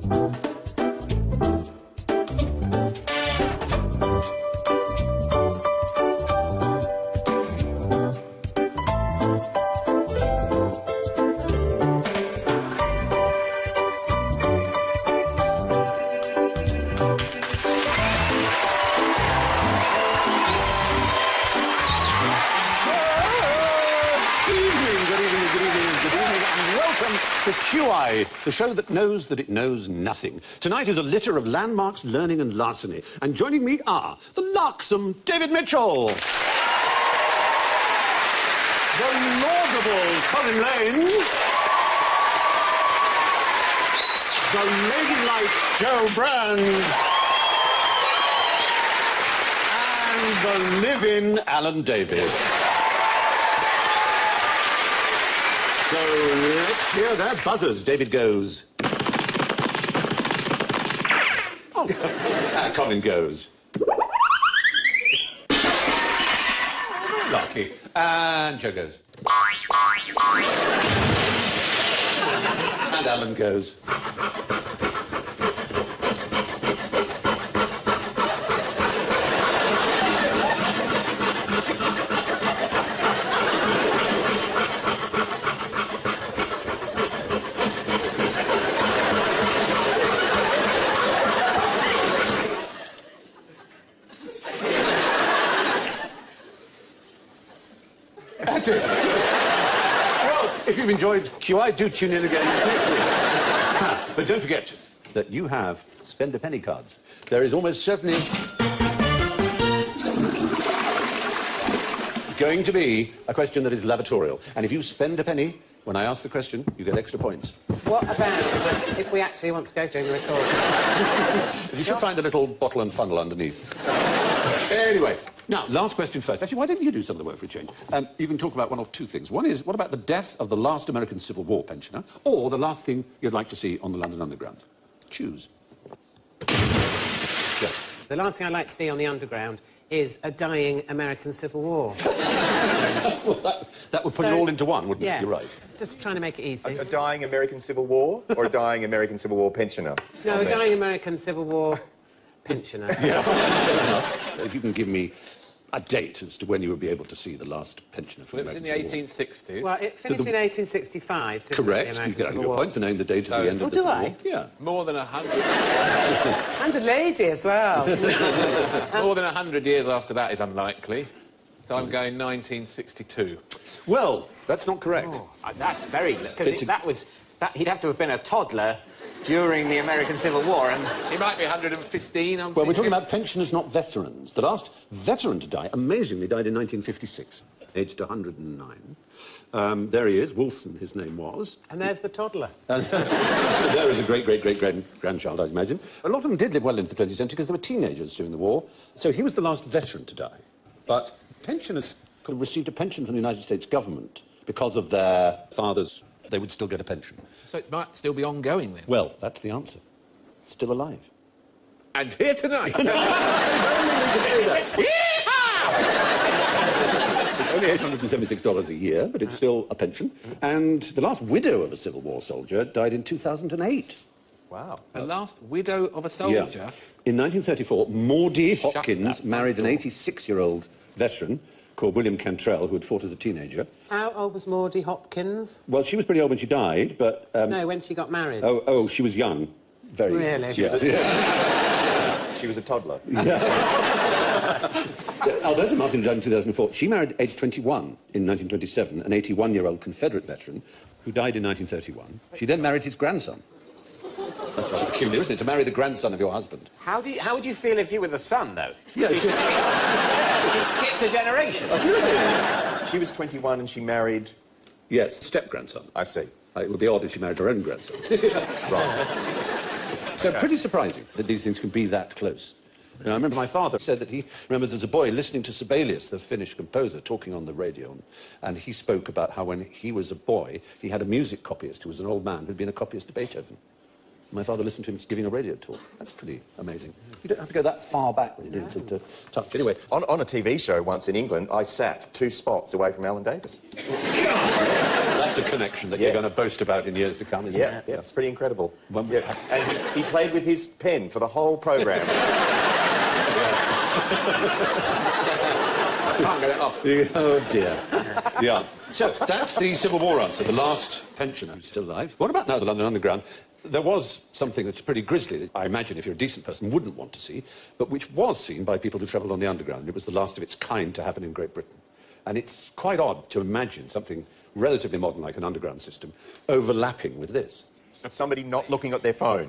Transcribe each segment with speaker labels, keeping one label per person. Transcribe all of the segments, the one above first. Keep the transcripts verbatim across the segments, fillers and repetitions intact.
Speaker 1: The Q I, the show that knows that it knows nothing. Tonight is a litter of landmarks, learning and larceny. And joining me are the larksome David Mitchell, the laudable Colin Lane, the ladylike Joe Brand, and the live-in Alan Davies. So let's hear their buzzers. David goes. Oh, and Colin goes. Oh, lucky. And Joe goes. And Alan goes. That's it. Well, if you've enjoyed Q I, do tune in again next week. But don't forget that you have spend a penny cards. There is almost certainly going to be a question that is lavatorial. And if you spend a penny, when I ask the question, you get extra points.
Speaker 2: What about uh, if we actually want to go during the recording?
Speaker 1: You should find a little bottle and funnel underneath. Anyway, now, last question first. Actually, why don't you do some of the work for a change? Um, you can talk about one of two things. One is, what about the death of the last American Civil War pensioner, or the last thing you'd like to see on the London Underground? Choose. Yeah.
Speaker 2: The last thing I'd like to see on the Underground is a dying American Civil War.
Speaker 1: Well, that, that would put
Speaker 2: so,
Speaker 1: it all into one, wouldn't
Speaker 2: yes,
Speaker 1: it? You're right.
Speaker 2: Just trying to make it easy.
Speaker 3: A, a dying American Civil War or a dying American Civil War pensioner?
Speaker 2: No, a dying American Civil War pensioner.
Speaker 1: Yeah, fair enough. If you can give me a date as to when you would be able to see the last pensioner from
Speaker 4: well, it was in the eighteen sixties.
Speaker 2: Well, it finished the... in eighteen sixty-five, didn't
Speaker 1: Correct.
Speaker 2: it,
Speaker 1: You get your point for knowing the date
Speaker 4: so,
Speaker 1: at the end
Speaker 2: oh,
Speaker 1: of the
Speaker 2: do
Speaker 1: Civil
Speaker 2: I?
Speaker 1: War. Yeah.
Speaker 4: More than a hundred...
Speaker 2: And a lady as well.
Speaker 4: More than a hundred years after that is unlikely. So I'm going nineteen sixty-two.
Speaker 1: Well, that's not correct.
Speaker 5: Oh, that's very... Because a... that was... That, he'd have to have been a toddler during the American Civil War, and...
Speaker 4: He might be one hundred fifteen, I'm
Speaker 1: Well,
Speaker 4: thinking.
Speaker 1: we're talking about pensioners, not veterans. The last veteran to die, amazingly, died in nineteen fifty-six, aged one hundred and nine. Um, there he is, Wilson, his name was.
Speaker 2: And there's the toddler.
Speaker 1: And there is a great-great-great-grandchild, I'd imagine. A lot of them did live well into the twentieth century because they were teenagers during the war. So he was the last veteran to die. But pensioners could have received a pension from the United States government because of their fathers. They would still get a pension.
Speaker 4: So it might still be ongoing, then?
Speaker 1: Well, that's the answer. Still alive.
Speaker 4: And here tonight.
Speaker 1: Only eight hundred and seventy-six dollars a year, but it's still a pension. And the last widow of a Civil War soldier died in two thousand and eight.
Speaker 4: Wow. The last widow of a soldier?
Speaker 1: Yeah. In nineteen thirty-four, Maudie Hopkins
Speaker 4: Shut
Speaker 1: married an eighty-six-year-old veteran called William Cantrell, who had fought as a teenager.
Speaker 2: How old was Maudie Hopkins?
Speaker 1: Well, she was pretty old when she died, but... Um,
Speaker 2: no, when she got married.
Speaker 1: Oh, oh, she was young. Very young.
Speaker 2: Really?
Speaker 1: She, yeah. was a,
Speaker 3: yeah. She was a toddler.
Speaker 1: Yeah. Alberta Martin died in two thousand four. She married, age twenty-one, in nineteen twenty-seven, an eighty-one-year-old Confederate veteran who died in nineteen thirty-one. She then married his grandson. That's rather peculiar, isn't it, to marry the grandson of your husband?
Speaker 5: How, do you, how would you feel if you were the son, though?
Speaker 1: Yeah,
Speaker 5: she, skipped, she skipped a generation.
Speaker 3: She was twenty-one and she married...
Speaker 1: Yes, step-grandson.
Speaker 3: I see.
Speaker 1: It would be odd if she married her own grandson. Right. So, pretty surprising that these things can be that close. You know, I remember my father said that he remembers as a boy listening to Sibelius, the Finnish composer, talking on the radio, and he spoke about how when he was a boy, he had a music copyist who was an old man who'd been a copyist to Beethoven. My father listened to him giving a radio talk. That's pretty amazing. You don't have to go that far back with it
Speaker 2: no.
Speaker 1: to, to touch. Anyway,
Speaker 3: on, on a T V show once in England, I sat two spots away from Alan Davies.
Speaker 1: That's That's a connection that
Speaker 3: Yeah.
Speaker 1: you're going to boast about in years to come, isn't
Speaker 3: Yeah,
Speaker 1: it?
Speaker 3: yeah, it's pretty incredible.
Speaker 1: When-
Speaker 3: Yeah. And he, he played with his pen for the whole programme.
Speaker 4: Can't get it off.
Speaker 1: Oh, dear. Yeah. So, that's the Civil War answer, the last pensioner who's still alive. What about now the London Underground? There was something that's pretty grisly that I imagine if you're a decent person wouldn't want to see, but which was seen by people who travelled on the Underground. It was the last of its kind to happen in Great Britain. And it's quite odd to imagine something relatively modern like an underground system overlapping with this.
Speaker 3: Somebody not looking at their phone.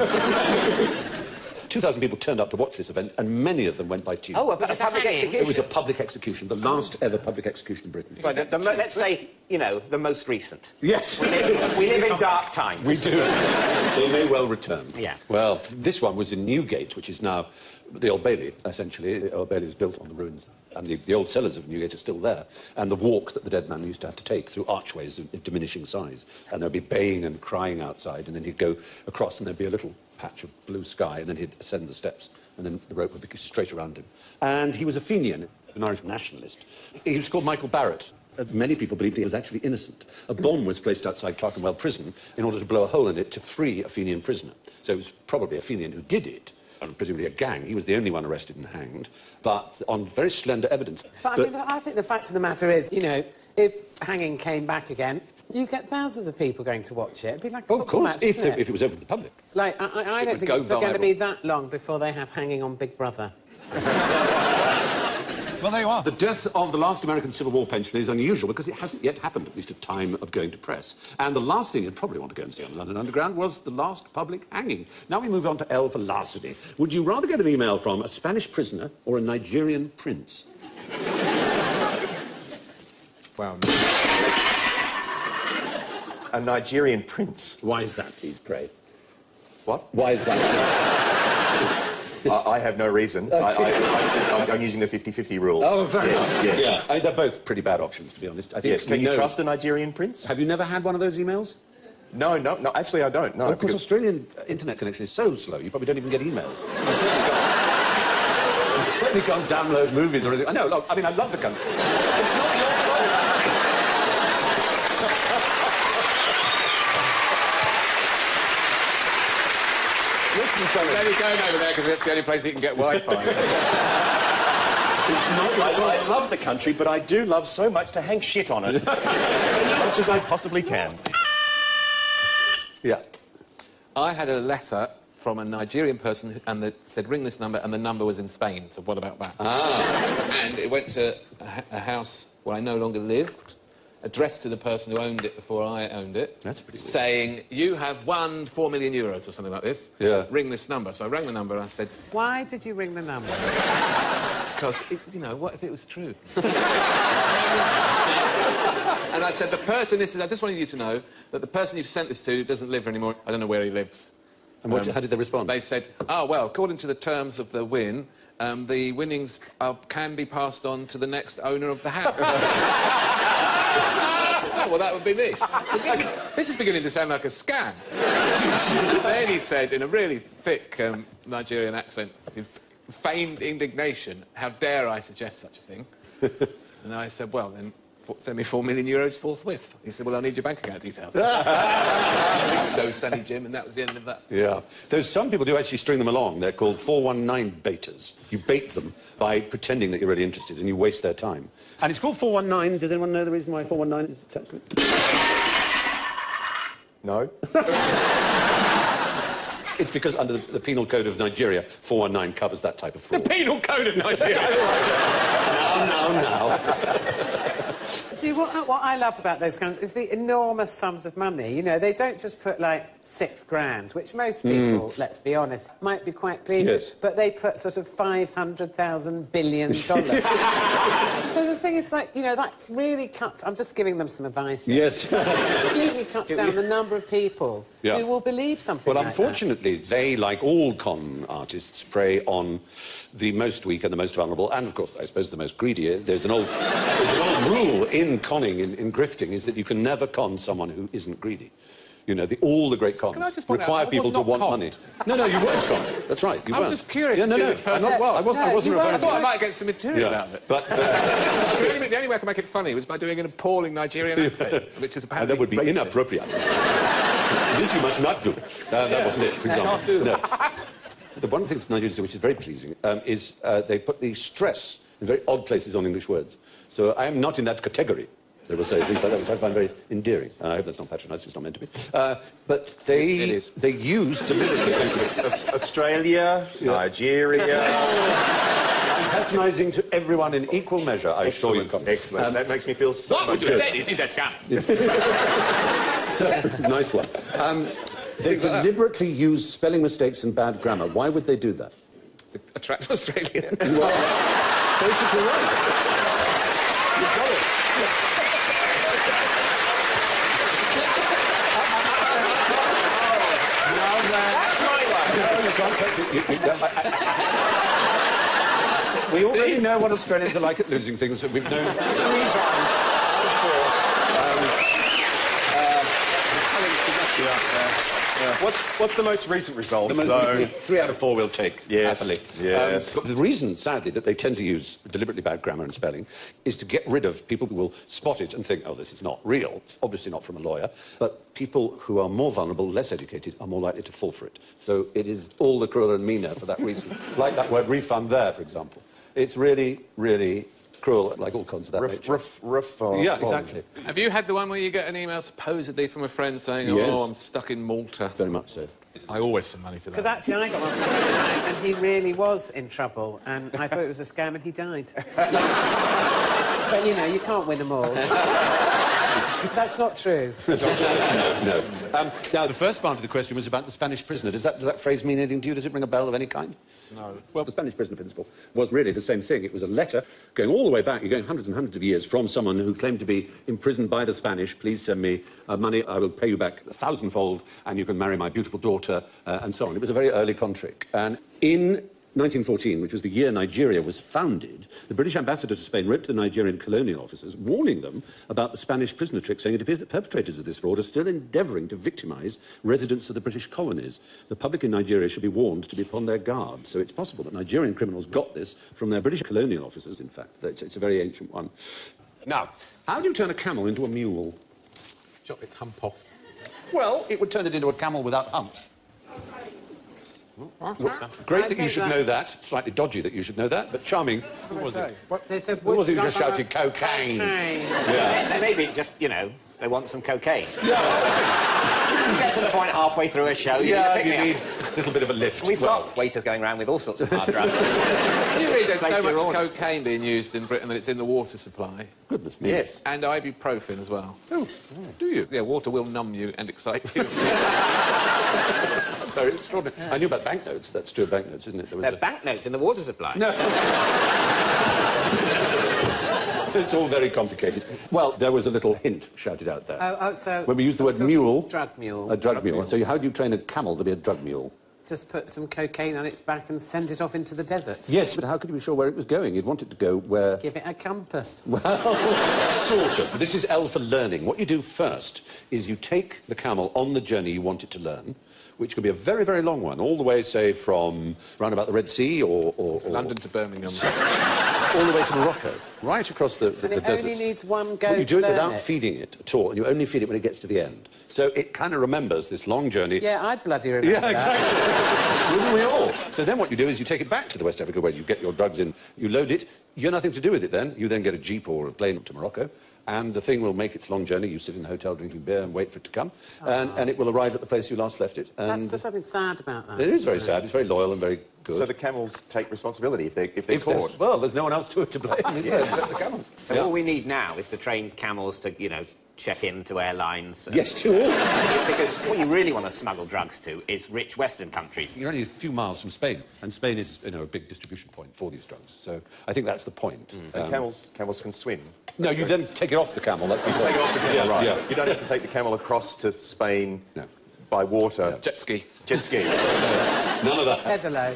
Speaker 1: two thousand people turned up to watch this event, and many of them went by tube.
Speaker 5: Oh, a, a
Speaker 2: it a
Speaker 5: public
Speaker 2: hanging?
Speaker 5: execution.
Speaker 1: It was a public execution, the last ever public execution in Britain.
Speaker 5: Right, the, the, mo- let's say, you know, the most recent.
Speaker 1: Yes.
Speaker 5: We live, we live in dark times.
Speaker 1: We do. They may well return.
Speaker 5: Yeah.
Speaker 1: Well, this one was in Newgate, which is now the Old Bailey, essentially. The Old Bailey was built on the ruins. And the, the old cellars of Newgate are still there. And the walk that the dead man used to have to take through archways of, of diminishing size. And there'd be baying and crying outside, and then he'd go across and there'd be a little patch of blue sky, and then he'd ascend the steps, and then the rope would be straight around him. And he was a Fenian, an Irish nationalist. He was called Michael Barrett. Uh, Many people believed he was actually innocent. A bomb was placed outside Clerkenwell Prison in order to blow a hole in it to free a Fenian prisoner. So it was probably a Fenian who did it, and presumably a gang. He was the only one arrested and hanged, but on very slender evidence.
Speaker 2: But, I, mean, the, I think the fact of the matter is, you know, if hanging came back again, you get thousands of people going to watch it. It'd be like a
Speaker 1: Oh, of
Speaker 2: football
Speaker 1: course,
Speaker 2: match,
Speaker 1: if,
Speaker 2: wouldn't
Speaker 1: the, if it was open to the public.
Speaker 2: Like, I, I- I
Speaker 1: It
Speaker 2: don't
Speaker 1: would
Speaker 2: think
Speaker 1: go
Speaker 2: it's going to
Speaker 1: viral.
Speaker 2: be that long before they have hanging on Big Brother.
Speaker 1: Well, there you are. The death of the last American Civil War pensioner is unusual because it hasn't yet happened, at least at time of going to press. And the last thing you'd probably want to go and see on the London Underground was the last public hanging. Now we move on to L for larceny. Would you rather get an email from a Spanish prisoner or a Nigerian prince?
Speaker 4: Well,
Speaker 3: A Nigerian prince.
Speaker 1: Why is that, please, pray?
Speaker 3: What?
Speaker 1: Why is that?
Speaker 3: I, I have no reason. I, I, I, I'm using the fifty fifty rule.
Speaker 1: Oh, very
Speaker 3: yes,
Speaker 1: nice.
Speaker 3: yes.
Speaker 1: Yeah. I mean, they're both pretty bad options, to be honest. I think
Speaker 3: Yes. Can you
Speaker 1: know-
Speaker 3: trust a Nigerian prince?
Speaker 1: Have you never had one of those emails?
Speaker 3: No, no, no. Actually, I don't. No.
Speaker 1: Well, of course,
Speaker 3: because-
Speaker 1: Australian internet connection is so slow, you probably don't even get emails. You certainly can't, you certainly can't download movies or anything. I know, look, I mean, I love the country. It's not your fault. Listen,
Speaker 4: he's only going over there because that's the only place he can get Wi-Fi.
Speaker 1: it's not your
Speaker 3: I,
Speaker 1: fault.
Speaker 3: I love the country, but I do love so much to hang shit on it. As much as I possibly can.
Speaker 1: Yeah.
Speaker 4: I had a letter from a Nigerian person who- and that said, ring this number, and the number was in Spain, so what about that?
Speaker 1: Ah.
Speaker 4: And it went to a, h- a house where I no longer lived, addressed to the person who owned it before I owned it.
Speaker 1: That's pretty weird.
Speaker 4: Saying, you have won four million euros or something like this.
Speaker 1: Yeah.
Speaker 4: Ring this number. So I rang the number and I said,
Speaker 2: Why did you ring the number?
Speaker 4: because, you know, what if it was true? And I said, the person, this is, I just wanted you to know that the person you've sent this to doesn't live here anymore. I don't know where he lives.
Speaker 1: And what,
Speaker 4: Um,
Speaker 1: how did they respond?
Speaker 4: They said, oh, well, according to the terms of the win, um, the winnings are, can be passed on to the next owner of the house. I said, oh, well, that would be me. I said, this, is, this is beginning to sound like a scam. Then he said, in a really thick um, Nigerian accent, with feigned indignation, how dare I suggest such a thing? And I said, well, then, f- send me four million euros forthwith. He said, well, I'll need your bank account details. So, Sunny Jim, and that was the end of that.
Speaker 1: Yeah. There's some people do actually string them along. They're called four one nine baiters. You bait them by pretending that you're really interested, and you waste their time. And it's called four one nine. Does anyone know the reason why four one nine is attached to it?
Speaker 3: No.
Speaker 1: It's because under the, the Penal Code of Nigeria, four one nine covers that type of fraud.
Speaker 4: Penal Code of Nigeria.
Speaker 1: Now, now, now.
Speaker 2: See, what, what I love about those guns is the enormous sums of money. You know, they don't just put, like, six grand, which most people, let's be honest, might be quite pleased
Speaker 1: Yes.
Speaker 2: with, but they put sort of five hundred thousand billion dollars. So the thing is, like, you know, that really cuts... I'm just giving them some advice. here.
Speaker 1: Yes.
Speaker 2: Completely cuts down the number of people
Speaker 1: Yeah.
Speaker 2: who will believe something
Speaker 1: Well,
Speaker 2: like that.
Speaker 1: unfortunately, they, like all con artists, prey on the most weak and the most vulnerable, and, of course, I suppose the most greedy. There's an old, there's an old rule in conning, in, in grifting, is that you can never con someone who isn't greedy. You know, the, all the great cons
Speaker 4: Can I just point out,
Speaker 1: require
Speaker 4: I
Speaker 1: people
Speaker 4: was
Speaker 1: to
Speaker 4: not
Speaker 1: want
Speaker 4: conned.
Speaker 1: money. No, no, you weren't conned. That's right. You
Speaker 4: I was
Speaker 1: weren't.
Speaker 4: just curious
Speaker 1: Yeah,
Speaker 4: to
Speaker 1: no,
Speaker 4: see
Speaker 1: no,
Speaker 4: this person
Speaker 1: I'm not-
Speaker 2: was.
Speaker 1: I wasn't, I
Speaker 2: No,
Speaker 1: wasn't
Speaker 2: you
Speaker 1: referring
Speaker 4: I
Speaker 1: to
Speaker 4: thought I
Speaker 1: you.
Speaker 4: might get some material
Speaker 1: Yeah.
Speaker 4: out of it.
Speaker 1: But uh,
Speaker 4: the, only, the only way I could make it funny was by doing an appalling Nigerian accent, which is
Speaker 1: and
Speaker 4: apparently
Speaker 1: that would be
Speaker 4: racist.
Speaker 1: inappropriate. This you must not do. Uh, that wasn't it, for example.
Speaker 4: Can't do that.
Speaker 1: No. The one of the things Nigerians do, which is very pleasing, um, is uh, they put the stress in very odd places on English words. So I am not in that category, they will say, things like that, which I find very endearing. And I hope that's not patronising, it's not meant to be. Uh, but they,
Speaker 4: It is.
Speaker 1: they use deliberately...
Speaker 3: Aus- Australia, Nigeria.
Speaker 1: I'm patronising to everyone in equal measure, I assure you.
Speaker 3: Excellent. Excellent.
Speaker 1: Um,
Speaker 3: that makes me feel so
Speaker 4: What
Speaker 3: much
Speaker 4: would you
Speaker 3: good.
Speaker 4: say? It is a scam.
Speaker 1: So, nice one. Um, they deliberately use spelling mistakes and bad grammar. Why would they do that?
Speaker 4: To attract Australia.
Speaker 1: You are basically right. You've got it.
Speaker 5: That's my one.
Speaker 1: No, you can't take it. You- you don't- I- I- We already know what Australians are like at losing things. We've known three times before.
Speaker 3: What's, what's the most recent result,
Speaker 1: The most
Speaker 3: though?
Speaker 1: recent, three out of four we'll take,
Speaker 3: Yes,
Speaker 1: happily.
Speaker 3: yes.
Speaker 1: Um, but the reason, sadly, that they tend to use deliberately bad grammar and spelling is to get rid of people who will spot it and think, oh, this is not real. It's obviously not from a lawyer. But people who are more vulnerable, less educated, are more likely to fall for it. So it is all the crueler and meaner for that reason. Like that word refund there, for example. It's really, really cruel, like all cons of that
Speaker 3: Ref,
Speaker 1: nature.
Speaker 3: ref, refund.
Speaker 1: Yeah, exactly.
Speaker 4: Have you had the one where you get an email supposedly from a friend saying,
Speaker 1: Yes.
Speaker 4: oh, I'm stuck in Malta?
Speaker 1: Very much so.
Speaker 4: I always send money to
Speaker 2: Because
Speaker 4: that.
Speaker 2: actually I got one from a friend and he really was in trouble and I thought it was a scam and he died. But, you know, you can't win them all. That's not true.
Speaker 1: No, no. Um, now, the first part of the question was about the Spanish prisoner. Does that, does that phrase mean anything to you? Does it ring a bell of any kind? No. Well, the Spanish prisoner principle was really the same thing. It was a letter going all the way back, you're going hundreds and hundreds of years, from someone who claimed to be imprisoned by the Spanish. Please send me uh, money, I will pay you back a thousandfold, and you can marry my beautiful daughter, uh, and so on. It was a very early contract. And in nineteen fourteen, which was the year Nigeria was founded, the British ambassador to Spain wrote to the Nigerian colonial officers, warning them about the Spanish prisoner trick, saying it appears that perpetrators of this fraud are still endeavouring to victimise residents of the British colonies. The public in Nigeria should be warned to be upon their guard. So it's possible that Nigerian criminals got this from their British colonial officers, in fact. It's, it's a very ancient one. Now, how do you turn a camel into a mule?
Speaker 4: Chop its hump off.
Speaker 1: Well, it would turn it into a camel without humps. Great
Speaker 2: I
Speaker 1: that you
Speaker 2: think
Speaker 1: should
Speaker 2: that-
Speaker 1: know that. Slightly dodgy that you should know that, but charming. Who was it?
Speaker 2: They said,
Speaker 1: Who was it who just
Speaker 2: would-
Speaker 1: shouted cocaine?
Speaker 2: Cocaine.
Speaker 5: They maybe just, you know, they want some cocaine. You get to the point halfway through a show, you
Speaker 1: Yeah,
Speaker 5: need to
Speaker 1: you
Speaker 5: pick me
Speaker 1: need
Speaker 5: up.
Speaker 1: a little bit of a lift.
Speaker 5: We've
Speaker 1: Well,
Speaker 5: got waiters going around with all sorts of hard drugs.
Speaker 4: You read there's
Speaker 5: Place
Speaker 4: so
Speaker 5: your
Speaker 4: much
Speaker 5: order.
Speaker 4: cocaine being used in Britain that it's in the water supply.
Speaker 1: Goodness me.
Speaker 3: Yes.
Speaker 4: And ibuprofen as well.
Speaker 1: Oh, do you?
Speaker 4: Yeah, water will numb you and excite you.
Speaker 1: Very extraordinary. I knew about banknotes. That's true of banknotes, isn't it? There was
Speaker 5: They're
Speaker 1: a...
Speaker 5: banknotes in the water supply.
Speaker 1: No. It's all very complicated. Well, there was a little hint shouted out there.
Speaker 2: Oh, oh, so...
Speaker 1: When we use the word
Speaker 2: so-
Speaker 1: mule...
Speaker 2: Drug mule.
Speaker 1: A drug mule. So how do you train a camel to be a drug mule?
Speaker 2: Just put some cocaine on its back and send it off into the desert.
Speaker 1: Yes, but how could you be sure where it was going? You'd want it to go where...
Speaker 2: Give it a compass.
Speaker 1: Well, sort of. This is L for learning. What you do first is you take the camel on the journey you want it to learn, which could be a very, very long one, all the way, say, from round about the Red Sea or... or, or
Speaker 4: London to Birmingham.
Speaker 1: all the way to Morocco, right across the, the,
Speaker 2: And
Speaker 1: the
Speaker 2: it
Speaker 1: deserts.
Speaker 2: only needs one go
Speaker 1: But you
Speaker 2: to
Speaker 1: do it
Speaker 2: learn
Speaker 1: without
Speaker 2: it.
Speaker 1: feeding it at all, and you only feed it when it gets to the end. So it kind of remembers this long journey.
Speaker 2: Yeah, I'd bloody remember
Speaker 1: Yeah,
Speaker 2: that.
Speaker 1: exactly. Wouldn't we all? So then what you do is you take it back to the West Africa where you get your drugs in, you load it, you have nothing to do with it then. You then get a jeep or a plane to Morocco, and the thing will make its long journey. You sit in a hotel drinking beer and wait for it to come, and, and it will arrive at the place you last left it.
Speaker 2: That's,
Speaker 1: And
Speaker 2: there's something sad about that.
Speaker 1: it is very
Speaker 2: isn't
Speaker 1: sad. It's very loyal and very good.
Speaker 3: So the camels take responsibility if they if they're
Speaker 1: if there's,
Speaker 3: caught.
Speaker 1: well, there's no one else to, to blame, is there, except the camels.
Speaker 5: So
Speaker 1: Yeah.
Speaker 5: all we need now is to train camels to, you know, check in to airlines. and-
Speaker 1: Yes, to all.
Speaker 5: Because what you really want to smuggle drugs to is rich Western countries.
Speaker 1: You're only a few miles from Spain, and Spain is, you know, a big distribution point for these drugs. So I think that's the point.
Speaker 3: And
Speaker 1: Um,
Speaker 3: camels camels can swim.
Speaker 1: no, you then take it off the camel. That's the point.
Speaker 3: Take it off the camel,
Speaker 1: Yeah,
Speaker 3: right?
Speaker 1: yeah.
Speaker 3: You don't have to take the camel across to Spain
Speaker 1: No.
Speaker 3: by water.
Speaker 4: Jet ski.
Speaker 3: Jet ski.
Speaker 1: None of that.
Speaker 2: Pedalo.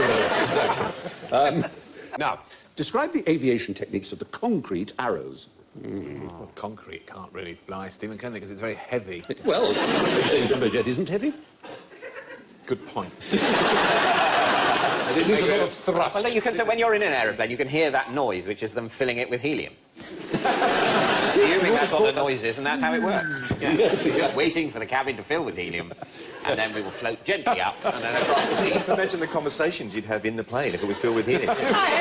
Speaker 1: Exactly. Um, now, describe the aviation techniques of the concrete arrows.
Speaker 4: Mm. Well, concrete can't really fly, Stephen, can they? Because it's very heavy.
Speaker 1: It, well, you say jumbo jet isn't heavy?
Speaker 4: Good point.
Speaker 1: It needs a lot of thrust.
Speaker 5: Well, you can, so when you're in an aeroplane, you can hear that noise, which is them filling it with helium. Assuming that's what the noise is, and that's how it works. Yeah. Yes, you're just waiting for the cabin to fill with helium, and then we will float gently up and then across the sea.
Speaker 3: Imagine the conversations you'd have in the plane if it was filled with helium.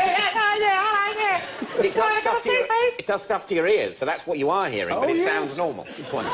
Speaker 5: It does, stuff to your, it does stuff to your ears, so that's what you are hearing,
Speaker 1: Oh,
Speaker 5: but it
Speaker 1: yes.
Speaker 5: sounds normal.
Speaker 1: Good point.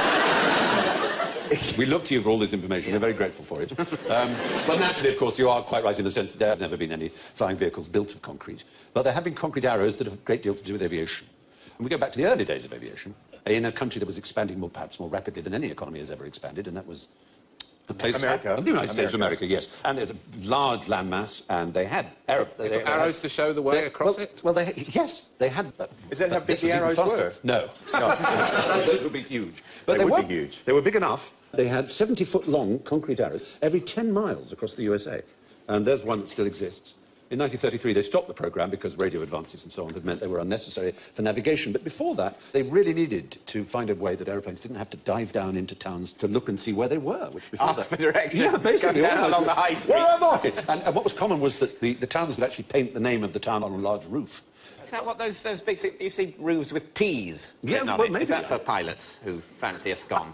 Speaker 1: We look to you for all this information. We're very grateful for it. Um, but naturally, of course, you are quite right in the sense that there have never been any flying vehicles built of concrete. But there have been concrete arrows that have a great deal to do with aviation. And we go back to the early days of aviation, in a country that was expanding more, perhaps more rapidly than any economy has ever expanded, and that was the place...
Speaker 3: America.
Speaker 1: The United States of America, yes. And there's a large landmass, and they had... Arrow, they, they,
Speaker 4: Arrows
Speaker 1: they had,
Speaker 4: to show the way
Speaker 1: they,
Speaker 4: across
Speaker 1: well,
Speaker 4: it?
Speaker 1: Well, they, yes, they had... Uh,
Speaker 3: Is that how big
Speaker 1: this
Speaker 3: the
Speaker 1: was even
Speaker 3: arrows
Speaker 1: faster.
Speaker 3: were?
Speaker 1: No.
Speaker 3: No.
Speaker 1: Those would be huge. But
Speaker 3: They
Speaker 1: they,
Speaker 3: would
Speaker 1: were
Speaker 3: be huge.
Speaker 1: They were big enough. They had seventy-foot-long concrete arrows every ten miles across the U S A. And there's one that still exists. In nineteen thirty-three, they stopped the programme because radio advances and so on had meant they were unnecessary for navigation. But before that, they really needed to find a way that aeroplanes didn't have to dive down into towns to look and see where they were, which before
Speaker 5: Ask
Speaker 1: that...
Speaker 5: for directions.
Speaker 1: Yeah, basically.
Speaker 5: Go down
Speaker 1: almost.
Speaker 5: along the high street.
Speaker 1: Where am I? And, and what was common was that the, the towns would actually paint the name of the town on a large roof.
Speaker 5: Is that what those, those big... You see roofs with T's
Speaker 1: Yeah,
Speaker 5: written on
Speaker 1: well,
Speaker 5: it.
Speaker 1: maybe.
Speaker 5: Is that for pilots who fancy a scone?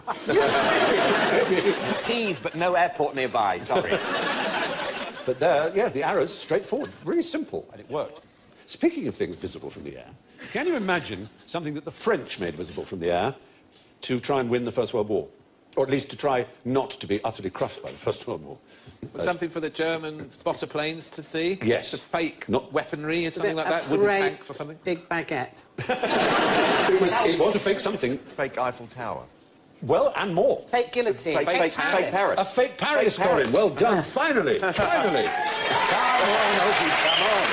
Speaker 5: T's, but no airport nearby, sorry.
Speaker 1: But there, yeah, the arrows, straightforward, really simple, and it worked. Speaking of things visible from the air, can you imagine something that the French made visible from the air to try and win the First World War? Or at least to try not to be utterly crushed by the First World War.
Speaker 4: Was something for the German spotter planes to see?
Speaker 1: Yes.
Speaker 4: The fake
Speaker 1: Not-
Speaker 4: weaponry or something like
Speaker 2: A
Speaker 4: that? Wooden
Speaker 2: great
Speaker 4: tanks or something?
Speaker 2: big baguette.
Speaker 1: It was, it was a fake something.
Speaker 3: Fake Eiffel Tower.
Speaker 1: Well, and more.
Speaker 2: Fake guillotine.
Speaker 3: Fake- fake- fake Paris.
Speaker 1: A fake Paris,
Speaker 3: Fake Paris.
Speaker 1: Corin. Well done, finally, finally. Come on, Opie, come on.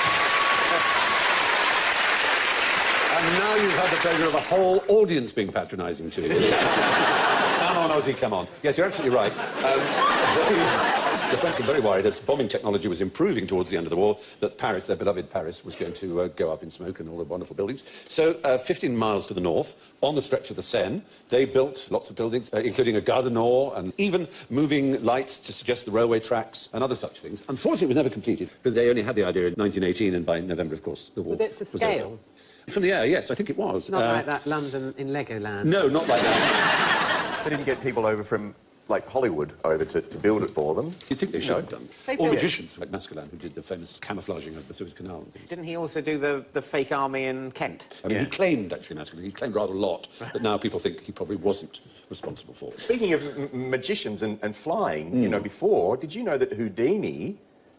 Speaker 1: And now you've had the pleasure of a whole audience being patronising to you. Come on, Ozzy, come on. Yes, you're absolutely right. Um, the, the French were very worried as bombing technology was improving towards the end of the war that Paris, their beloved Paris, was going to uh, go up in smoke and all the wonderful buildings. So, uh, fifteen miles to the north, on the stretch of the Seine, they built lots of buildings, uh, including a Gare du Nord, and even moving lights to suggest the railway tracks and other such things. Unfortunately, it was never completed, because they only had the idea in nineteen eighteen, and by November, of course, the war
Speaker 2: Was it to
Speaker 1: was
Speaker 2: scale?
Speaker 1: over. From the air, yes, I think it was.
Speaker 2: Not
Speaker 1: Uh,
Speaker 2: like that London in Legoland.
Speaker 1: No, not like that.
Speaker 3: They didn't get people over from, like, Hollywood over to, to build it for them.
Speaker 1: You'd think they should
Speaker 3: No.
Speaker 1: have done.
Speaker 5: They
Speaker 1: Or
Speaker 5: built-
Speaker 1: magicians, like Mascalan, who did the famous camouflaging of the Suez Canal and things.
Speaker 5: Didn't he also do the, the fake army in Kent?
Speaker 1: I mean,
Speaker 5: Yeah.
Speaker 1: he claimed, actually, Mascalan, he claimed rather a lot, that now people think he probably wasn't responsible for it.
Speaker 3: Speaking of m magicians and, and flying, you know, before, did you know that Houdini,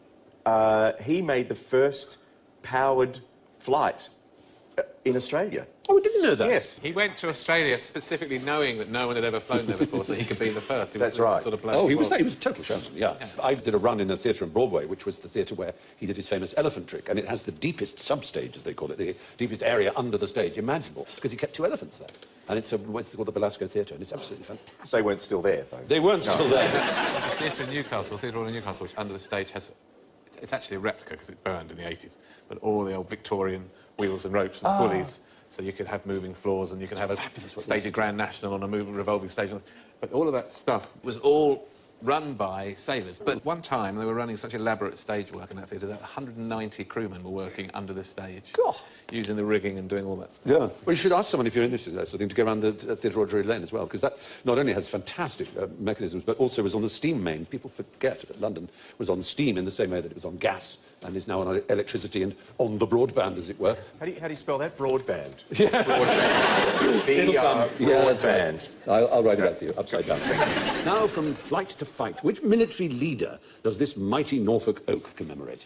Speaker 3: uh, he made the first powered flight uh, in Australia?
Speaker 1: Oh, I didn't know that.
Speaker 3: Yes.
Speaker 4: He went to Australia specifically knowing that no one had ever flown there before, so he could be the first. He was
Speaker 3: That's right.
Speaker 4: Sort of bloke
Speaker 1: Oh, he
Speaker 4: who
Speaker 1: was there. He was a total showman, yeah. I did a run in a theatre in Broadway, which was the theatre where he did his famous elephant trick, and it has the deepest substage, as they call it, the deepest area under the stage imaginable, because he kept two elephants there. And it's, a, it's called the Belasco Theatre, and it's absolutely fantastic.
Speaker 3: They weren't still there, though.
Speaker 1: They weren't still there.
Speaker 4: There's a theatre in Newcastle, Theatre Royal in Newcastle, which under the stage has... It's actually a replica because it burned in the eighties, but all the old Victorian wheels and ropes and
Speaker 1: Oh.
Speaker 4: pulleys, so you could have moving floors and you could have a
Speaker 1: fabulous what
Speaker 4: stage of Grand National on a moving revolving stage. But all of that stuff was all run by sailors. But one time they were running such elaborate stage work in that theatre that one hundred ninety crewmen were working under the stage,
Speaker 1: God.
Speaker 4: using the rigging and doing all that stuff.
Speaker 1: Yeah. Well, you should ask someone if you're interested in that sort of thing to go around the uh, Theatre Royal Drury Lane as well, because that not only has fantastic uh, mechanisms, but also was on the steam main. People forget that London was on steam in the same way that it was on gas and is now on electricity and on the broadband, as it were.
Speaker 3: How do you, how do you spell that? Broadband. Yeah. Broadband. B R broadband.
Speaker 1: I'll, I'll write it out for you, upside down. Now, from flight to fight, which military leader does this mighty Norfolk oak commemorate?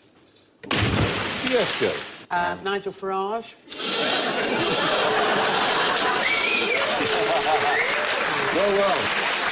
Speaker 1: Yes, Joe.
Speaker 2: Uh, Nigel Farage.
Speaker 1: Well, well.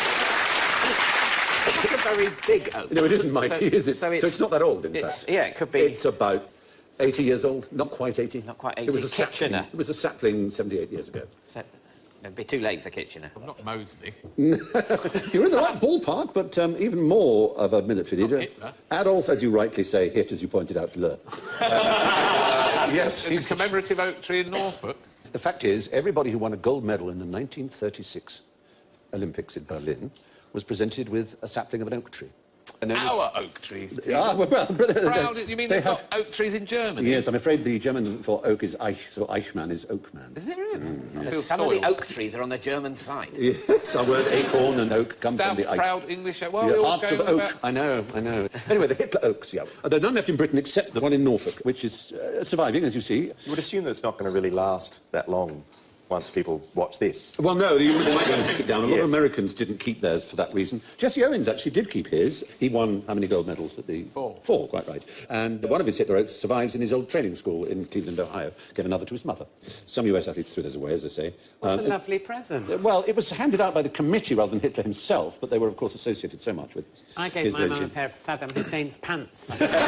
Speaker 5: It's a very big oak.
Speaker 1: No, it isn't mighty,
Speaker 5: So-
Speaker 1: is it?
Speaker 5: so it's-
Speaker 1: not that old, in
Speaker 5: It's,
Speaker 1: fact.
Speaker 5: yeah, it could be.
Speaker 1: It's about eighty years old, not quite eighty.
Speaker 5: Not quite
Speaker 1: It was
Speaker 5: eighty.
Speaker 1: a sapling.
Speaker 5: Kitchener.
Speaker 1: It was a sapling seventy-eight years ago.
Speaker 5: So, it'd be too late for Kitchener.
Speaker 4: Not Mosley.
Speaker 1: You're in the right ballpark, but um, even more of a military leader.
Speaker 4: Hitler.
Speaker 1: Adolf, as you rightly say, hit, as you pointed out, Le. Uh, yes,
Speaker 4: There's
Speaker 1: he's
Speaker 4: a commemorative oak tree in Norfolk.
Speaker 1: the fact is, everybody who won a gold medal in the nineteen thirty-six Olympics in Berlin was presented with a sapling of an oak tree. And then
Speaker 4: Our oak trees.
Speaker 1: Ah, well, well,
Speaker 4: Proud, you mean
Speaker 1: they
Speaker 4: they've
Speaker 1: have...
Speaker 4: got oak trees in Germany?
Speaker 1: Yes, I'm afraid the German for oak is Eich, so Eichmann is Oakman.
Speaker 4: Is it really?
Speaker 1: Mm,
Speaker 4: I feel
Speaker 5: Some of
Speaker 4: soiled.
Speaker 5: the oak trees are on the German side.
Speaker 1: Yes, our word acorn and oak come
Speaker 4: Stout,
Speaker 1: from the Eich.
Speaker 4: proud English... Well,
Speaker 1: Yeah,
Speaker 4: we always
Speaker 1: hearts
Speaker 4: go
Speaker 1: of oak.
Speaker 4: about-
Speaker 1: I know, I know. Anyway, the Hitler Oaks, yeah. There are none left in Britain except the one in Norfolk, which is uh, surviving, as you see.
Speaker 3: You would assume that it's not going to really last that long once people watch this.
Speaker 1: Well, no, they they might go and take it down. A lot
Speaker 3: Yes.
Speaker 1: of Americans didn't keep theirs for that reason. Jesse Owens actually did keep his. He won how many gold medals at the...
Speaker 4: Four.
Speaker 1: Four, quite right. And one of his Hitler Oaks survives in his old training school in Cleveland, Ohio. Gave another to his mother. Some U S athletes threw theirs away, as they say.
Speaker 2: What
Speaker 1: Um,
Speaker 2: a lovely present.
Speaker 1: it- well, it was handed out by the committee rather than Hitler himself, but they were, of course, associated so much with
Speaker 2: I gave
Speaker 1: his
Speaker 2: my mum a
Speaker 1: regime.
Speaker 2: pair of Saddam Hussein's pants.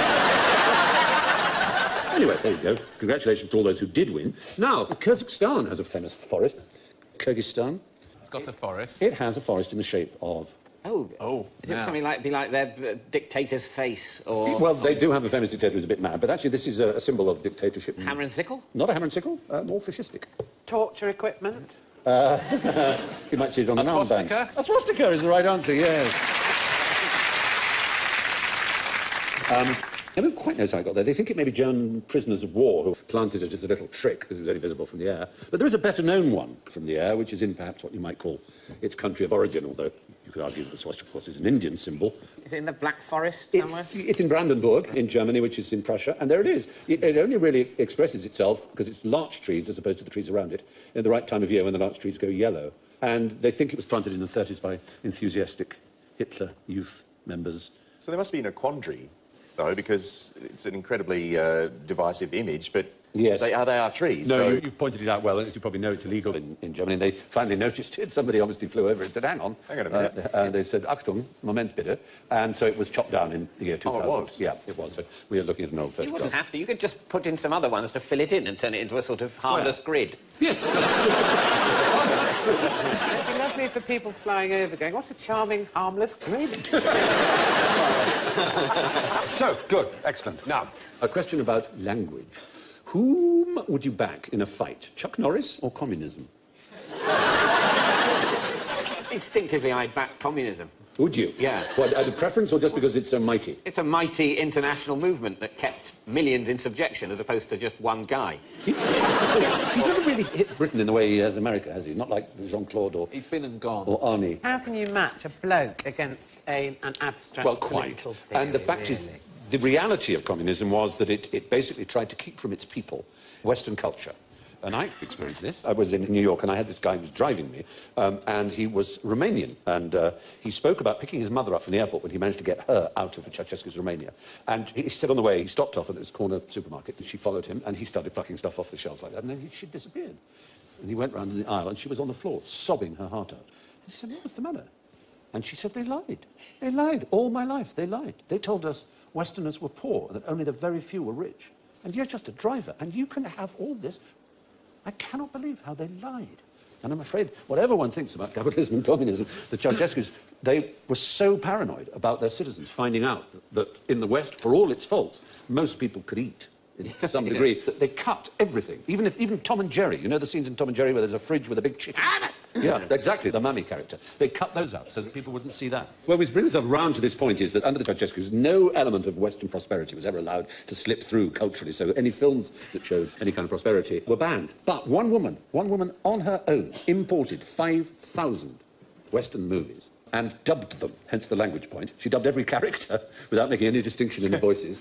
Speaker 1: Anyway, there you go. Congratulations to all those who did win. Now, Kazakhstan has a famous forest. Kyrgyzstan,
Speaker 4: It's got a forest.
Speaker 1: it has a forest in the shape of...
Speaker 5: Oh,
Speaker 4: Oh,
Speaker 5: is it
Speaker 4: now.
Speaker 5: something like be like their uh, dictator's face or
Speaker 1: Well, they do have a famous dictator who's a bit mad, but actually this is a, a symbol of dictatorship.
Speaker 5: hammer and sickle?
Speaker 1: Not a hammer and sickle, uh, more fascistic.
Speaker 2: Torture equipment.
Speaker 1: You might see it on
Speaker 4: A
Speaker 1: an armband.
Speaker 4: swastika?
Speaker 1: A swastika is the right answer, yes. Um, I don't quite know how it got there. They think it may be German prisoners of war who planted it as a little trick because it was only visible from the air. But there is a better-known one from the air, which is in perhaps what you might call its country of origin, although you could argue that the swastika, of course, is an Indian symbol.
Speaker 5: Is it in the Black Forest
Speaker 1: It's,
Speaker 5: somewhere?
Speaker 1: it's in Brandenburg, in Germany, which is in Prussia, and there it is. It, it only really expresses itself because it's larch trees as opposed to the trees around it, in the right time of year when the larch trees go yellow. And they think it was planted in the thirties by enthusiastic Hitler youth members.
Speaker 3: So there must be a quandary, though, because it's an incredibly uh, divisive image, but
Speaker 1: Yes.
Speaker 3: they, are, they are trees.
Speaker 1: No,
Speaker 3: so...
Speaker 1: you, you've pointed it out well, and as you probably know, it's illegal in, in Germany. And they finally noticed it. Somebody obviously flew over it and said, hang on.
Speaker 3: Hang on a minute.
Speaker 1: Uh, and they said, Achtung, Moment bitte. And so it was chopped down in the year two thousand.
Speaker 3: Oh, it was?
Speaker 1: Yeah, it was. So we are looking at an old
Speaker 5: You
Speaker 1: photograph.
Speaker 5: wouldn't have to. You could just put in some other ones to fill it in and turn it into a sort of harmless grid.
Speaker 1: Yes.
Speaker 2: It'd be lovely for people flying over going, what a charming, harmless grid.
Speaker 1: So, good, excellent. Now, a question about language. Whom would you back in a fight, Chuck Norris or communism?
Speaker 5: Instinctively, I'd back communism.
Speaker 1: Would you?
Speaker 5: Yeah.
Speaker 1: What, out of preference or just because it's so mighty?
Speaker 5: It's a mighty international movement that kept millions in subjection as opposed to just one guy.
Speaker 1: He, he's never really hit Britain in the way he has America, has he? Not like Jean-Claude or,
Speaker 4: He's been and gone.
Speaker 1: or Arnie.
Speaker 2: How can you match a bloke against a, an abstract
Speaker 1: Well, quite.
Speaker 2: political theory,
Speaker 1: And the fact
Speaker 2: really?
Speaker 1: is, the reality of communism was that it, it basically tried to keep from its people Western culture. And I experienced this. I was in New York, and I had this guy who was driving me, um, and he was Romanian. And uh, he spoke about picking his mother up from the airport when he managed to get her out of Ceausescu's Romania. And he, he said on the way, he stopped off at this corner supermarket, and she followed him, and he started plucking stuff off the shelves like that, and then he, she disappeared. And he went round in the aisle, and she was on the floor, sobbing her heart out. He said, what was the matter? And she said, they lied. They lied. All my life, they lied. They told us Westerners were poor, and that only the very few were rich. And you're just a driver, and you can have all this. I cannot believe how they lied. And I'm afraid, whatever one thinks about capitalism and communism, the Ceausescu's, they were so paranoid about their citizens finding out that in the West, for all its faults, most people could eat. To some degree, that they cut everything. Even if, even Tom and Jerry, you know the scenes in Tom and Jerry where there's a fridge with a big chicken? Yeah, exactly, the mummy character. They cut those out so that people wouldn't see that. Well, which brings us round to this point is that under the Ceausescu's, no element of Western prosperity was ever allowed to slip through culturally, so any films that showed any kind of prosperity were banned. But one woman, one woman on her own, imported five thousand Western movies and dubbed them, hence the language point. She dubbed every character without making any distinction in the voices.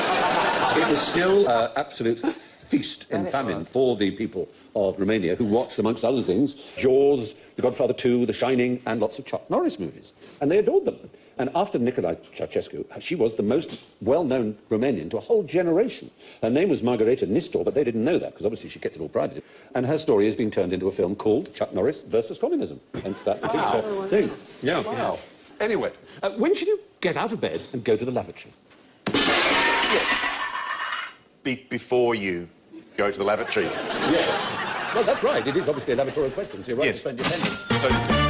Speaker 1: But it was still uh, absolute feast and famine for the people of Romania who watched, amongst other things, Jaws, The Godfather two, The Shining, and lots of Chuck Norris movies. And they adored them. And after Nicolae Ceausescu, she was the most well-known Romanian to a whole generation. Her name was Margareta Nistor, but they didn't know that, because obviously she kept it all private. And her story is being turned into a film called Chuck Norris versus Communism. Hence that particular
Speaker 2: Wow.
Speaker 1: thing. Yeah.
Speaker 3: Wow.
Speaker 1: Anyway, uh, when should you get out of bed and go to the lavatory?
Speaker 3: Be- before you go to the lavatory.
Speaker 1: Yes. Well, that's right. It is obviously a lavatorial question, so you're right
Speaker 3: Yes.
Speaker 1: to spend your penny.
Speaker 3: So,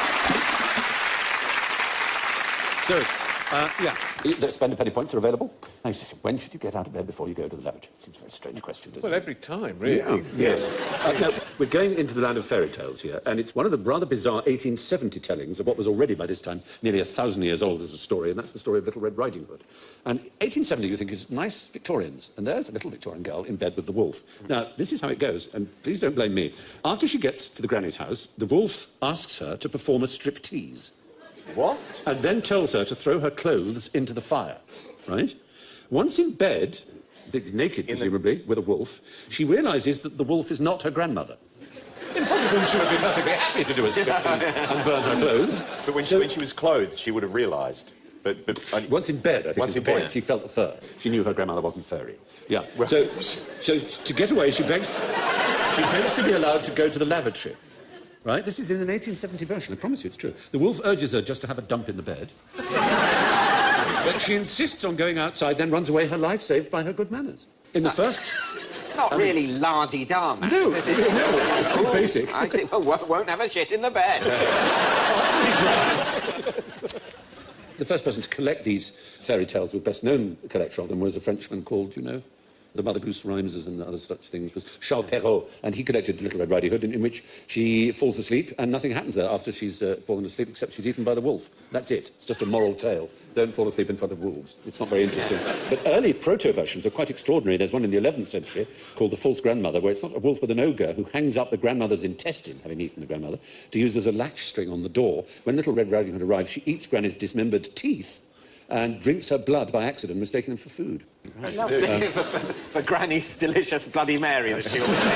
Speaker 1: So, uh, yeah, the spend a penny points are available. And he says, when should you get out of bed before you go to the lavatory? It seems a very strange question, doesn't
Speaker 4: Well,
Speaker 1: it?
Speaker 4: every time, really.
Speaker 1: Yeah, yes. Uh, no, we're going into the land of fairy tales here, and it's one of the rather bizarre eighteen seventy tellings of what was already, by this time, nearly a thousand years old as a story, and that's the story of Little Red Riding Hood. And eighteen seventy, you think, is nice Victorians, and there's a little Victorian girl in bed with the wolf. Now, this is how it goes, and please don't blame me. After she gets to the granny's house, the wolf asks her to perform a striptease.
Speaker 3: What?
Speaker 1: And then tells her to throw her clothes into the fire, right? Once in bed, naked presumably, with a wolf, she realises that the wolf is not her grandmother. In front of whom she would be perfectly happy to do a striptease and burn her clothes.
Speaker 3: But when,
Speaker 1: So-
Speaker 3: she, when she was clothed, she would have realised. But, but only-
Speaker 1: Once in bed, I think
Speaker 3: Once
Speaker 1: is
Speaker 3: in
Speaker 1: the point.
Speaker 3: bed.
Speaker 1: She felt the fur. She knew her grandmother wasn't furry. Yeah. So, so to get away, she begs, she begs to be allowed to go to the lavatory. Right? This is in an eighteen seventy version. I promise you, it's true. The wolf urges her just to have a dump in the bed. But she insists on going outside, then runs away, her life saved by her good manners. In the first...
Speaker 5: It's not really la-di-da, man,
Speaker 1: No,
Speaker 5: is it?
Speaker 1: no, it's pretty basic.
Speaker 5: I see. Well, won't won't have a shit in the bed.
Speaker 1: The first person to collect these fairy tales, the best-known collector of them, was a Frenchman called, you know, the Mother Goose Rhymes and other such things, was Charles Perrault, and he collected Little Red Riding Hood, in, in which she falls asleep and nothing happens there after she's uh, fallen asleep, except she's eaten by the wolf. That's it. It's just a moral tale. Don't fall asleep in front of wolves. It's not very interesting. But early proto-versions are quite extraordinary. There's one in the eleventh century called The False Grandmother, where it's not a wolf but an ogre who hangs up the grandmother's intestine, having eaten the grandmother, to use as a latch string on the door. When Little Red Riding Hood arrives, she eats Granny's dismembered teeth and drinks her blood by accident, mistaking them for food.
Speaker 5: for, for, for Granny's delicious Bloody Mary that she always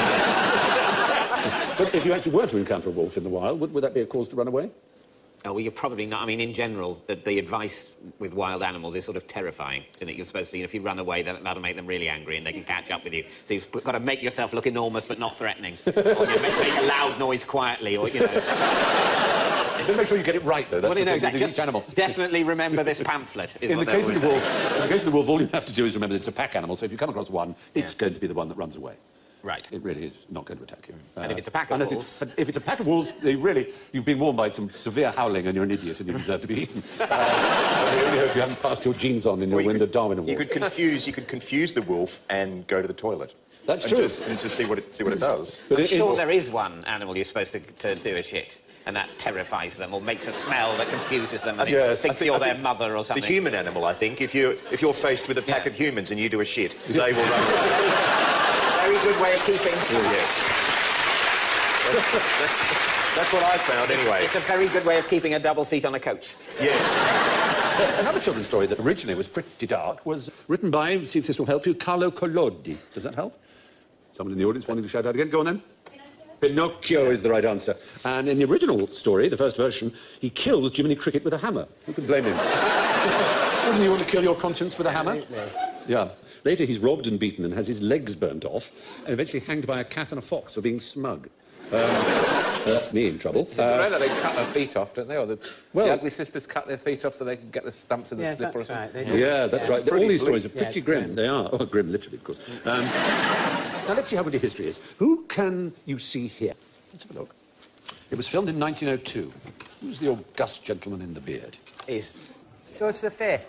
Speaker 5: makes.
Speaker 1: But if you actually were to encounter a wolf in the wild, would, would that be a cause to run away?
Speaker 5: Oh, well, you're probably not. I mean, in general, the, the advice with wild animals is sort of terrifying, isn't it? You're supposed to, you know, if you run away, then that'll make them really angry and they can catch up with you. So you've got to make yourself look enormous but not threatening. Or you make, make a loud noise quietly, or, you know...
Speaker 1: Just make sure you get it right, though. That's
Speaker 5: Well, you
Speaker 1: the
Speaker 5: know,
Speaker 1: thing with
Speaker 5: exactly.
Speaker 1: each
Speaker 5: Just
Speaker 1: animal.
Speaker 5: definitely remember this pamphlet. Is
Speaker 1: In the
Speaker 5: what
Speaker 1: case
Speaker 5: they
Speaker 1: of the
Speaker 5: always
Speaker 1: wolf,
Speaker 5: say.
Speaker 1: in the case of the wolf, all you have to do is remember that it's a pack animal. So if you come across one, it's
Speaker 5: Yeah.
Speaker 1: going to be the one that runs away.
Speaker 5: Right.
Speaker 1: It really is not going to attack you.
Speaker 5: And if it's a pack of
Speaker 1: unless
Speaker 5: wolves-
Speaker 1: It's, if it's a pack of wolves, they really, you've been warned by some severe howling and you're an idiot and you deserve to be eaten. uh, I really hope you haven't passed your genes on in your
Speaker 3: Well, you
Speaker 1: Wind
Speaker 3: could-
Speaker 1: of Darwin Award.
Speaker 3: You could confuse. You could confuse the wolf and go to the toilet.
Speaker 1: That's
Speaker 3: and
Speaker 1: true.
Speaker 3: Just, and just see what it see what it does.
Speaker 1: But
Speaker 5: I'm
Speaker 1: it-
Speaker 5: sure
Speaker 1: it-
Speaker 5: there is one animal you're supposed to, to do a shit, and that terrifies them, or makes a smell that confuses them, and
Speaker 3: Yes,
Speaker 5: it
Speaker 3: I
Speaker 5: thinks
Speaker 3: think-
Speaker 5: you're
Speaker 3: I
Speaker 5: their
Speaker 3: think
Speaker 5: mother or
Speaker 6: The
Speaker 5: something.
Speaker 6: human animal, I think, if you're, if you're faced with a pack
Speaker 5: Yeah.
Speaker 6: of humans and you do a shit, they will run away.
Speaker 5: Very good way of keeping...
Speaker 6: Yes. That's, that's, that's what I found, anyway.
Speaker 5: It's a very good way of keeping a double seat on a coach.
Speaker 6: Yes.
Speaker 1: Another children's story that originally was pretty dark was written by, see if this will help you, Carlo Collodi. Does that help? Someone in the audience wanting to shout out again? Go on then. Pinocchio is the right answer. And in the original story, the first version, he kills Jiminy Cricket with a hammer. Who can blame him? Doesn't he want to kill your conscience with a hammer?
Speaker 2: Absolutely.
Speaker 1: Yeah. Later, he's robbed and beaten and has his legs burnt off and eventually hanged by a cat and a fox for being smug. Um, that's me in trouble. Uh,
Speaker 4: Cinderella, they cut her feet off, don't they? Or the,
Speaker 1: Well-
Speaker 4: the ugly sisters cut their feet off so they can get the stamps in the
Speaker 2: Yes,
Speaker 4: slipper or
Speaker 2: that's
Speaker 4: something.
Speaker 2: right. They do.
Speaker 1: Yeah, that's
Speaker 2: Yeah.
Speaker 1: right. All
Speaker 4: Pretty
Speaker 1: these stories are
Speaker 2: bleak. Yeah,
Speaker 1: pretty
Speaker 2: it's
Speaker 1: grim.
Speaker 2: grim.
Speaker 1: They are. Oh, grim, literally, of course. Um, now, let's see how good your history is. Who can you see here? Let's have a look. It was filmed in nineteen oh two. Who's the august gentleman in the beard?
Speaker 5: Is...
Speaker 2: George the Fifth.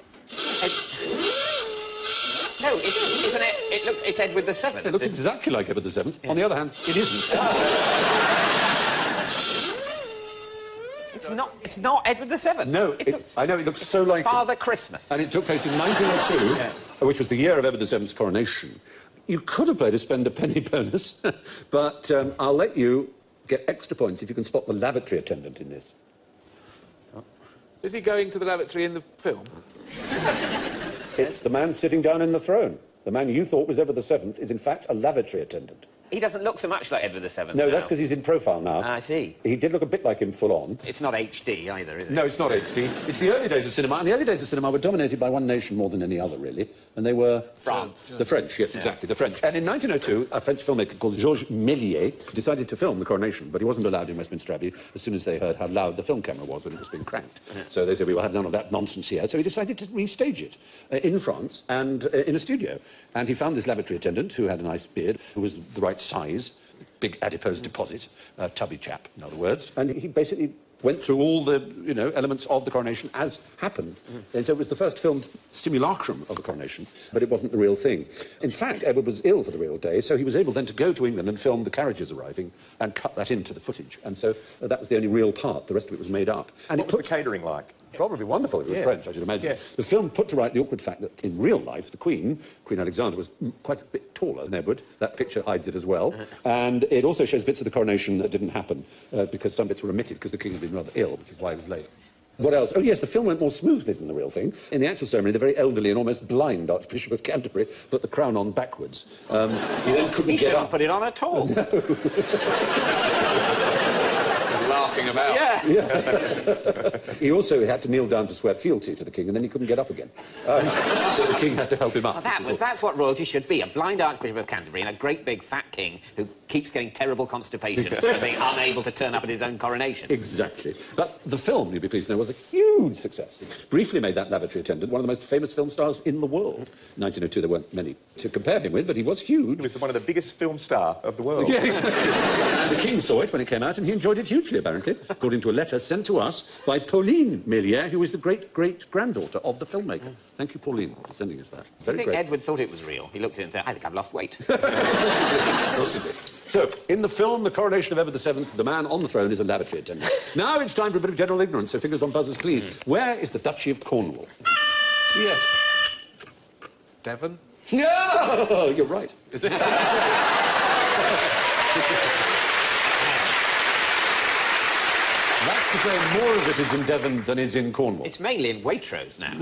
Speaker 5: No, it's, isn't it? It looks... It's Edward the Seventh.
Speaker 1: It looks exactly like Edward the Seventh. On the other hand, it isn't.
Speaker 5: It's not... It's not Edward the Seventh.
Speaker 1: No,
Speaker 5: It
Speaker 1: it,
Speaker 5: looks...
Speaker 1: I know, it looks so like him.
Speaker 5: Father Christmas.
Speaker 1: And it took place in nineteen oh two, which was the year of Edward the Seventh's coronation. You could have played a spend a penny bonus, but um, I'll let you get extra points if you can spot the lavatory attendant in this.
Speaker 4: Is he going to the lavatory in the film?
Speaker 1: It's the man sitting down in the throne. The man you thought was Edward the Seventh is, in fact, a lavatory attendant.
Speaker 5: He doesn't look so much like Edward the Seventh.
Speaker 1: No,
Speaker 5: now.
Speaker 1: that's because he's in profile now.
Speaker 5: I see.
Speaker 1: He did look a bit like him full on.
Speaker 5: It's not H D either, is it?
Speaker 1: No, it's not H D. It's the early days of cinema, and the early days of cinema were dominated by one nation more than any other, really, and they were...
Speaker 5: France.
Speaker 1: The French, yes, exactly, the French. And in nineteen oh two, a French filmmaker called Georges Méliès decided to film the coronation, but he wasn't allowed in Westminster Abbey as soon as they heard how loud the film camera was when it was being cranked. So they said, we will have none of that nonsense here. So he decided to restage it uh, in France and uh, in a studio. And he found this lavatory attendant who had a nice beard, who was the right size, big adipose deposit, a tubby chap, in other words. And he basically went through all the, you know, elements of the coronation as happened. Mm. And so it was the first filmed simulacrum of the coronation, but it wasn't the real thing. In fact, Edward was ill for the real day, so he was able then to go to England and film the carriages arriving and cut that into the footage. And so uh, that was the only real part. The rest of it was made up. And
Speaker 3: what
Speaker 1: it
Speaker 3: was the catering like?
Speaker 1: Probably wonderful. It was
Speaker 3: yeah.
Speaker 1: French, I should imagine.
Speaker 3: Yes.
Speaker 1: The film put to right the awkward fact that in real life, the Queen, Queen Alexandra, was quite a bit taller than Edward. That picture hides it as well. Uh-huh. And it also shows bits of the coronation that didn't happen uh, because some bits were omitted because the King had been rather ill, which is why he was late. What else? Oh, yes, the film went more smoothly than the real thing. In the actual ceremony, the very elderly and almost blind Archbishop of Canterbury put the crown on backwards. Um, he then couldn't
Speaker 5: he
Speaker 1: get
Speaker 5: shouldn't
Speaker 1: up.
Speaker 5: put it on at all.
Speaker 1: No.
Speaker 4: Laughing about.
Speaker 5: Yeah.
Speaker 1: yeah. He also had to kneel down to swear fealty to the King, and then he couldn't get up again. Um, so the King had to help him up.
Speaker 5: Well, that was, that's what royalty should be, a blind Archbishop of Canterbury and a great big fat king who keeps getting terrible constipation and being unable to turn up at his own coronation.
Speaker 1: Exactly. But the film, you'll be pleased to know, was a huge success. Briefly made that lavatory attendant one of the most famous film stars in the world. In nineteen oh two, there weren't many to compare him with, but he was huge.
Speaker 3: He was one of the biggest film star of the world.
Speaker 1: Yeah, exactly. And the King saw it when it came out, and he enjoyed it hugely, apparently, according to a letter sent to us by Pauline Méliès, who is the great-great-granddaughter of the filmmaker. Thank you, Pauline, for sending us that. Very
Speaker 5: I think
Speaker 1: great.
Speaker 5: Edward thought it was real. He looked at it and said, I think I've lost weight.
Speaker 1: Possibly. So, in the film, The Coronation of Edward the Seventh, the man on the throne is a lavatory attendant. Now it's time for a bit of general ignorance, so fingers on buzzers, please. Mm. Where is the Duchy of Cornwall?
Speaker 4: Yes. Devon?
Speaker 1: No! You're right.
Speaker 4: Is it?
Speaker 1: That's to say, more of it is in Devon than is in Cornwall.
Speaker 5: It's mainly in Waitrose now.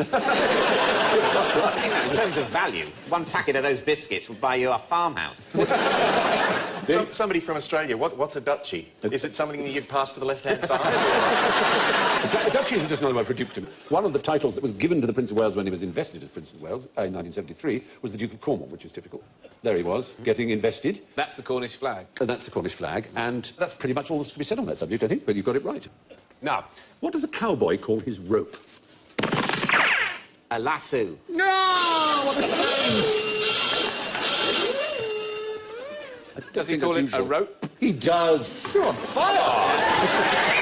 Speaker 5: In terms of value, one packet of those biscuits would buy you a farmhouse.
Speaker 3: Some, somebody from Australia, what, what's a duchy? Is it something that you'd pass to the left-hand side?
Speaker 1: A duchy is just another word for dukedom. One of the titles that was given to the Prince of Wales when he was invested as Prince of Wales uh, in nineteen seventy-three was the Duke of Cornwall, which is typical. There he was, getting invested.
Speaker 4: That's the Cornish flag.
Speaker 1: And that's the Cornish flag, and that's pretty much all that's to be said on that subject, I think, but you got it right. Now, what does a cowboy call his rope?
Speaker 5: A lasso.
Speaker 1: No! What
Speaker 4: Does he call it a rope?
Speaker 1: He does. You're on fire!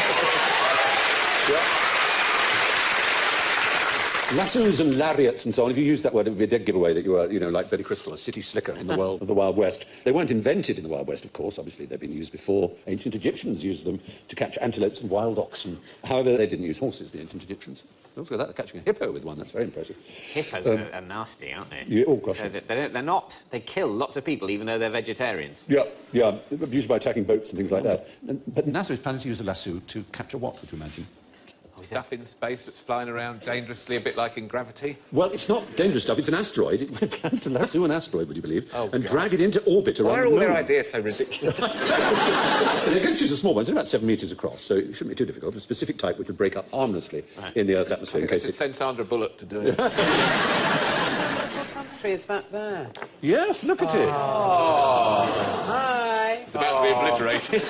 Speaker 1: Lassos and lariats and so on, if you use that word, it would be a dead giveaway that you are, you know, like Betty Crystal, a city slicker in the world of the Wild West. They weren't invented in the Wild West, of course. Obviously, they've been used before. Ancient Egyptians used them to catch antelopes and wild oxen. However, they didn't use horses, the ancient Egyptians. Look at that, they're catching a hippo with one. That's very impressive.
Speaker 5: Hippos um, are, are nasty, aren't they?
Speaker 1: Yeah, oh, gosh.
Speaker 5: They're, they're, they're not. They kill lots of people, even though they're vegetarians.
Speaker 1: Yeah, yeah, abused by attacking boats and things like that. And, but NASA is planning to use a lasso to capture what, would you imagine?
Speaker 4: Stuff in space that's flying around dangerously, a bit like in Gravity.
Speaker 1: Well, it's not dangerous stuff, it's an asteroid. It plans to lasso an asteroid, would you believe,
Speaker 4: oh,
Speaker 1: and
Speaker 4: God.
Speaker 1: drag it into orbit around
Speaker 4: Why are
Speaker 1: the
Speaker 4: all
Speaker 1: moon.
Speaker 4: their ideas so ridiculous?
Speaker 1: They're going to choose a small one, it's about seven metres across, so it shouldn't be too difficult. A specific type which would break up harmlessly
Speaker 5: right.
Speaker 1: in the Earth's atmosphere in
Speaker 4: I
Speaker 1: case
Speaker 4: should
Speaker 1: it...
Speaker 4: send Sandra Bullock to do it.
Speaker 2: What country is that there?
Speaker 1: Yes, look at it.
Speaker 4: Oh.
Speaker 2: Hi.
Speaker 4: It's about oh. to be obliterated.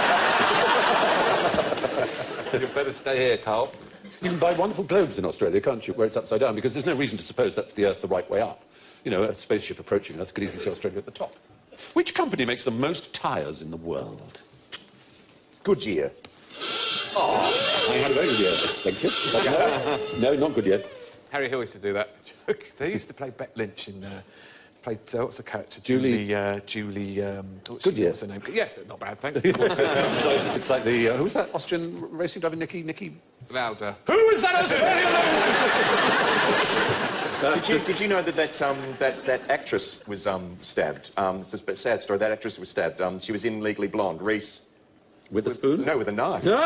Speaker 4: You'd better stay here, Carl.
Speaker 1: You can buy wonderful globes in Australia, can't you, where it's upside down, because there's no reason to suppose that's the Earth the right way up. You know, a spaceship approaching Earth could easily show Australia at the top. Which company makes the most tyres in the world?
Speaker 3: Goodyear.
Speaker 1: Oh, I had a very good year, thank you. No, not Goodyear.
Speaker 4: Harry Hill used to do that joke. They used to play Bet Lynch in... Uh, played, uh, what's the character?
Speaker 1: Julie...
Speaker 4: Julie... Uh, Julie um, what's
Speaker 1: Goodyear.
Speaker 4: What's her name? Yeah, not bad, thanks.
Speaker 1: it's, like, it's like the... Uh, who's that Austrian racing driver? Nicky... Nicky...
Speaker 4: Lauda.
Speaker 1: Who is that Australian?
Speaker 3: did, you, did you know that that, um, that, that actress was um, stabbed? Um, it's a bit sad story. That actress was stabbed. Um, she was in Legally Blonde. Reese...
Speaker 1: With a spoon?
Speaker 3: No, with a knife.
Speaker 1: Oh!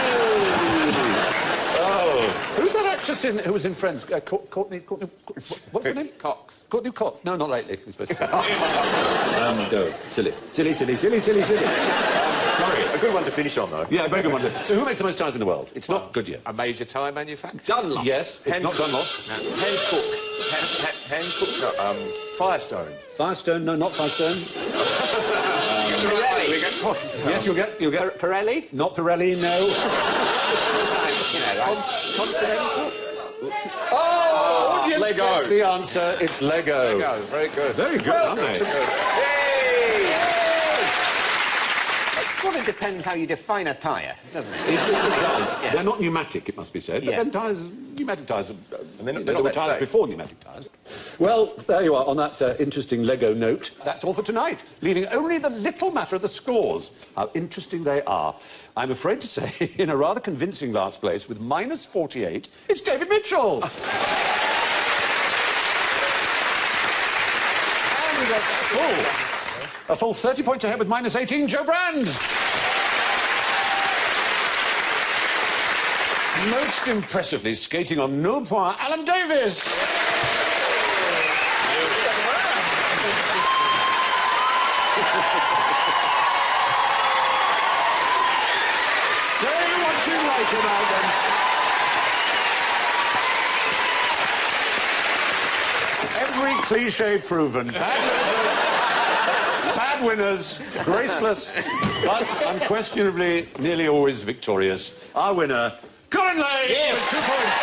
Speaker 1: Oh! Who's that actress in, who was in Friends? Uh, Courtney... Courtney... What's her name?
Speaker 4: Cox.
Speaker 1: Courtney Cox. No, not lately. You're supposed to say. um, no. Silly. Silly, silly, silly, silly, silly.
Speaker 3: Sorry, a good one to finish on, though.
Speaker 1: Yeah, a very good one. So who makes the most tyres in the world? It's not Goodyear.
Speaker 4: A major tyre manufacturer.
Speaker 5: Dunlop.
Speaker 1: Yes, it's
Speaker 3: Hand-
Speaker 1: not Dunlop.
Speaker 3: No. Hancock. Hand, hand, Hancock. No, um, Firestone.
Speaker 1: Firestone, no, not Firestone.
Speaker 5: Pirelli.
Speaker 4: We get points.
Speaker 1: Yes, you'll get... You'll get...
Speaker 5: Pirelli?
Speaker 1: Not Pirelli, no.
Speaker 5: You know, like Continental?
Speaker 1: Oh, audience
Speaker 3: Lego.
Speaker 1: gets the answer. It's Lego.
Speaker 4: Lego, very good.
Speaker 1: Very good, aren't they?
Speaker 3: Hey!
Speaker 5: sort of depends how you define a tyre, doesn't it?
Speaker 1: It, it does.
Speaker 5: Yeah.
Speaker 1: They're not pneumatic, it must be said, but
Speaker 5: Yeah.
Speaker 1: then tyres, pneumatic tyres, are,
Speaker 3: And then-
Speaker 1: there
Speaker 3: they're
Speaker 1: were
Speaker 3: not that
Speaker 1: tyres
Speaker 3: safe.
Speaker 1: before pneumatic tyres. Well, there you are, on that uh, interesting Lego note. That's all for tonight, leaving only the little matter of the scores. How interesting they are. I'm afraid to say, in a rather convincing last place, with minus forty-eight, it's David Mitchell. And we got full, a full thirty points ahead with minus eighteen, Joe Brand. Most impressively skating on nul point, Alan Davis. Say what you like about them. Every cliche proven. Bad losers, bad winners, graceless, but unquestionably nearly always victorious. Our winner, Colin Lay,
Speaker 6: Yes.
Speaker 1: with two points.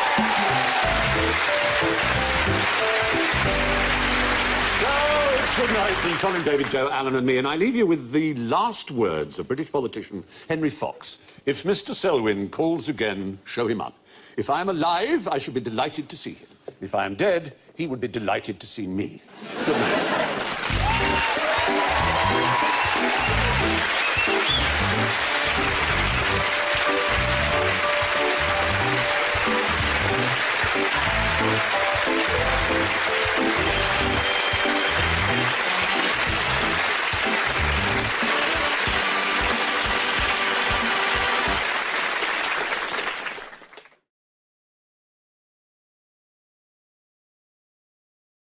Speaker 1: So it's good night from Colin, David, Joe, Alan and me, and I leave you with the last words of British politician Henry Fox. If Mister Selwyn calls again, show him up. If I am alive, I should be delighted to see him. If I am dead, he would be delighted to see me. Good night.